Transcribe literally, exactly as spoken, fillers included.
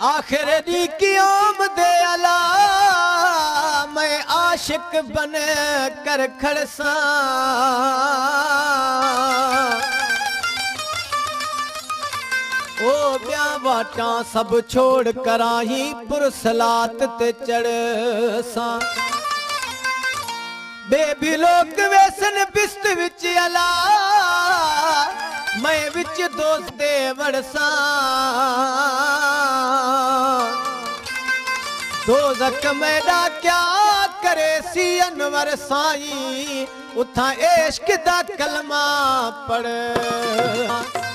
आखिर दी की आमदे अला मैं आशिक बन कर खड़सा ओ ब्या बाटा सब छोड़ कराही पुरसलात ते चढ़सा बेबी लोग वैसन बिस्त विच अला मैं विच दोस्त दे वड़सा दोज़ख मैडा क्या करे सी अनवर साईं उथा इश्क दा कलमा पढ़